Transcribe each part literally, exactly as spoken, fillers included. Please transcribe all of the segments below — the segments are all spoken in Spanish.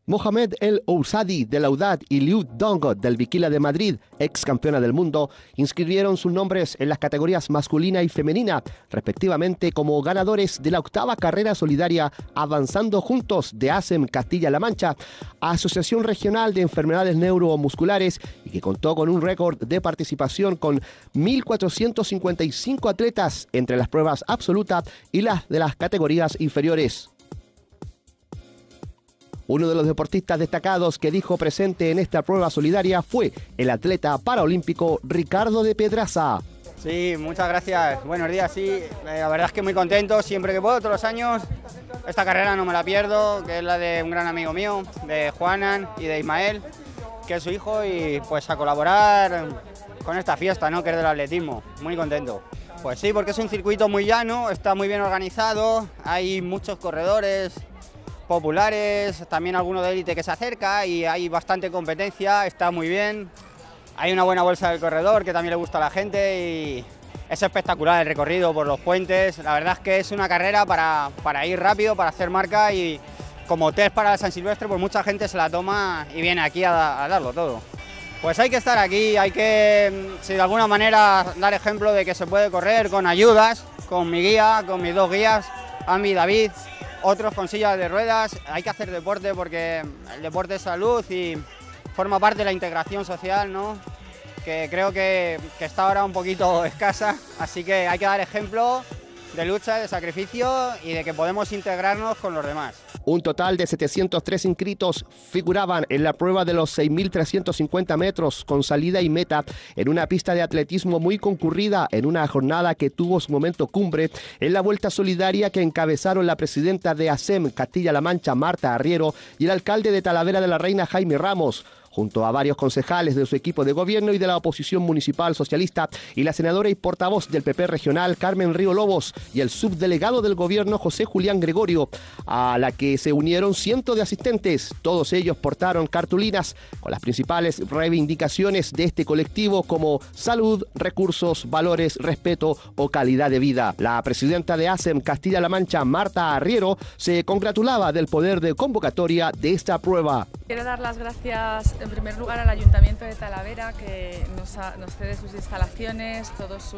Mohamed El Ousadi de Laudat y Liu Dong del Bikila de Madrid, ex campeona del mundo, inscribieron sus nombres en las categorías masculina y femenina, respectivamente, como ganadores de la octava carrera solidaria Avanzando Juntos de A S E M Castilla-La Mancha, Asociación Regional de Enfermedades Neuromusculares, y que contó con un récord de participación con mil cuatrocientos cincuenta y cinco atletas entre las pruebas absolutas y las de las categorías inferiores. Uno de los deportistas destacados que dijo presente en esta prueba solidaria fue el atleta paraolímpico Ricardo de Pedraza. Sí, muchas gracias. Buenos días, sí. La verdad es que muy contento, siempre que puedo, todos los años. Esta carrera no me la pierdo, que es la de un gran amigo mío, de Juanan y de Ismael, que es su hijo, y pues a colaborar con esta fiesta, ¿no?, que es del atletismo. Muy contento. Pues sí, porque es un circuito muy llano, está muy bien organizado, hay muchos corredores populares, también alguno de élite que se acerca y hay bastante competencia, está muy bien. Hay una buena bolsa del corredor que también le gusta a la gente y es espectacular el recorrido por los puentes. La verdad es que es una carrera para, para ir rápido, para hacer marca, y como test para San Silvestre, pues mucha gente se la toma y viene aquí a, a darlo todo. Pues hay que estar aquí, hay que, si de alguna manera, dar ejemplo de que se puede correr con ayudas, con mi guía, con mis dos guías, Ami y David, otros con sillas de ruedas. Hay que hacer deporte porque el deporte es salud y forma parte de la integración social, ¿no?, que creo que, que está ahora un poquito escasa, así que hay que dar ejemplo de lucha, de sacrificio y de que podemos integrarnos con los demás. Un total de setecientos tres inscritos figuraban en la prueba de los seis mil trescientos cincuenta metros con salida y meta en una pista de atletismo muy concurrida, en una jornada que tuvo su momento cumbre en la vuelta solidaria que encabezaron la presidenta de A S E M Castilla-La Mancha, Marta Arriero, y el alcalde de Talavera de la Reina, Jaime Ramos, junto a varios concejales de su equipo de gobierno y de la oposición municipal socialista, y la senadora y portavoz del P P regional, Carmen Río Lobos, y el subdelegado del gobierno, José Julián Gregorio, a la que se unieron cientos de asistentes. Todos ellos portaron cartulinas con las principales reivindicaciones de este colectivo, como salud, recursos, valores, respeto o calidad de vida. La presidenta de A S E M Castilla-La Mancha, Marta Arriero, se congratulaba del poder de convocatoria de esta prueba. Quiero dar las gracias en primer lugar al Ayuntamiento de Talavera, que nos, ha, nos cede sus instalaciones, todo su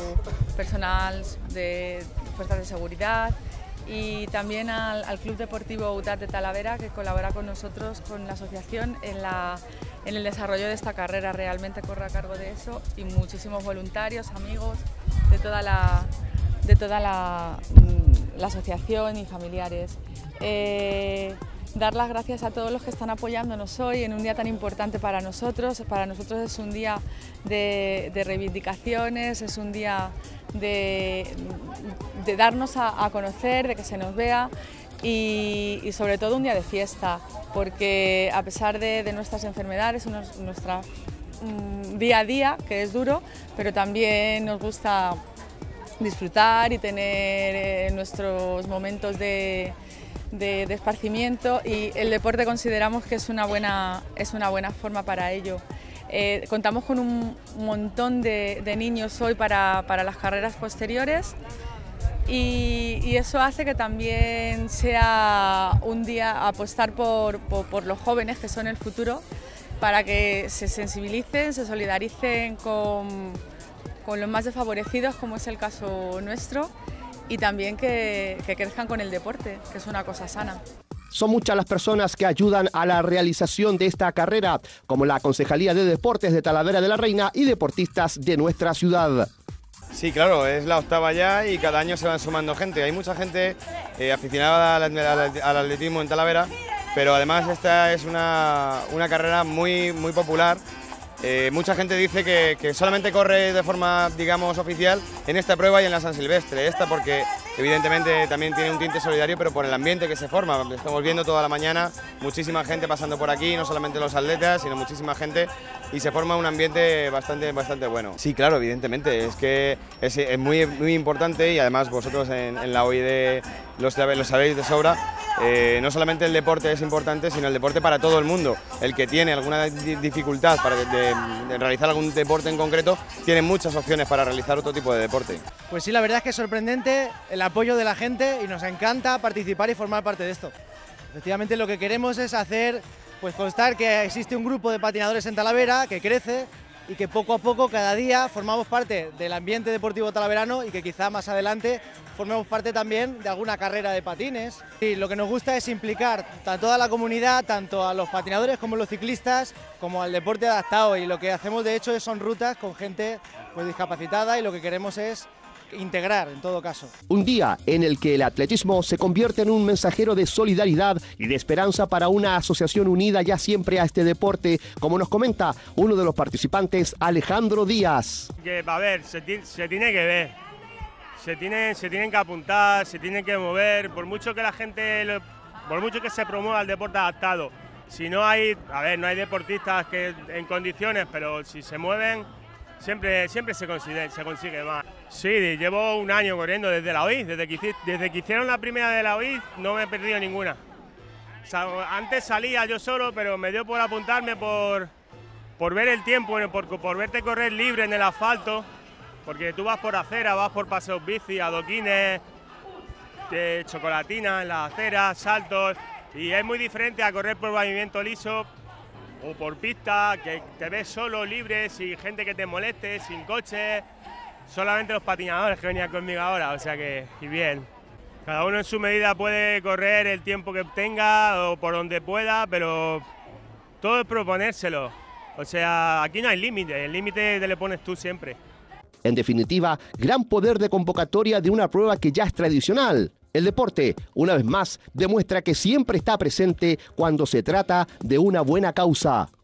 personal de fuerzas de seguridad, y también al, al Club Deportivo U T A D de Talavera, que colabora con nosotros, con la asociación, en, la, en el desarrollo de esta carrera. Realmente corre a cargo de eso, y muchísimos voluntarios, amigos de toda la, de toda la, la asociación y familiares. Eh, Dar las gracias a todos los que están apoyándonos hoy en un día tan importante para nosotros. Para nosotros es un día de, de reivindicaciones, es un día de, de darnos a, a conocer, de que se nos vea, y, y sobre todo un día de fiesta, porque a pesar de, de nuestras enfermedades, nuestro um, día a día, que es duro, pero también nos gusta disfrutar y tener eh, nuestros momentos de De, de esparcimiento, y el deporte consideramos que es una buena, es una buena forma para ello. Eh, contamos con un montón de, de niños hoy para, para las carreras posteriores, y, y eso hace que también sea un día apostar por, por, por los jóvenes, que son el futuro, para que se sensibilicen, se solidaricen con, con los más desfavorecidos, como es el caso nuestro, y también que, que crezcan con el deporte, que es una cosa sana. Son muchas las personas que ayudan a la realización de esta carrera, como la Concejalía de Deportes de Talavera de la Reina y deportistas de nuestra ciudad. Sí, claro, es la octava ya y cada año se van sumando gente. Hay mucha gente eh, aficionada al, al, al atletismo en Talavera, pero además esta es una, una carrera muy, muy popular. Eh, mucha gente dice que, que solamente corre de forma, digamos, oficial en esta prueba y en la San Silvestre. Esta porque evidentemente también tiene un tinte solidario, pero por el ambiente que se forma. Estamos viendo toda la mañana muchísima gente pasando por aquí, no solamente los atletas, sino muchísima gente, y se forma un ambiente bastante, bastante bueno. Sí, claro, evidentemente, es que es, es muy, muy importante, y además vosotros en, en la O I D lo sabéis de sobra. Eh, no solamente el deporte es importante, sino el deporte para todo el mundo. El que tiene alguna dificultad para de, de, de realizar algún deporte en concreto, tiene muchas opciones para realizar otro tipo de deporte. Pues sí, la verdad es que es sorprendente el apoyo de la gente y nos encanta participar y formar parte de esto. Efectivamente, lo que queremos es hacer, pues constar que existe un grupo de patinadores en Talavera que crece y que poco a poco, cada día, formamos parte del ambiente deportivo talaverano y que quizá más adelante formemos parte también de alguna carrera de patines. Y lo que nos gusta es implicar a toda la comunidad, tanto a los patinadores como a los ciclistas, como al deporte adaptado, y lo que hacemos de hecho son rutas con gente pues discapacitada, y lo que queremos es integrar en todo caso. Un día en el que el atletismo se convierte en un mensajero de solidaridad y de esperanza para una asociación unida ya siempre a este deporte, como nos comenta uno de los participantes, Alejandro Díaz. Que, a ver, se, se tiene que ver, se tienen, se tienen que apuntar, se tienen que mover, por mucho que la gente, por mucho que se promueva el deporte adaptado, si no hay, a ver, no hay deportistas que en condiciones, pero si se mueven, Siempre, siempre se consigue, se consigue más. Sí, llevo un año corriendo desde la O I, desde que, desde que hicieron la primera de la O I no me he perdido ninguna. O sea, antes salía yo solo, pero me dio por apuntarme por, por ver el tiempo, por, por verte correr libre en el asfalto, porque tú vas por acera, vas por paseos bici, adoquines, de chocolatina en las aceras, saltos, y es muy diferente a correr por pavimento liso o por pista, que te ves solo, libre, sin gente que te moleste, sin coche, solamente los patinadores que venían conmigo ahora, o sea que, y bien. Cada uno en su medida puede correr el tiempo que tenga o por donde pueda, pero todo es proponérselo. O sea, aquí no hay límite, el límite te le pones tú siempre. En definitiva, gran poder de convocatoria de una prueba que ya es tradicional. El deporte, una vez más, demuestra que siempre está presente cuando se trata de una buena causa.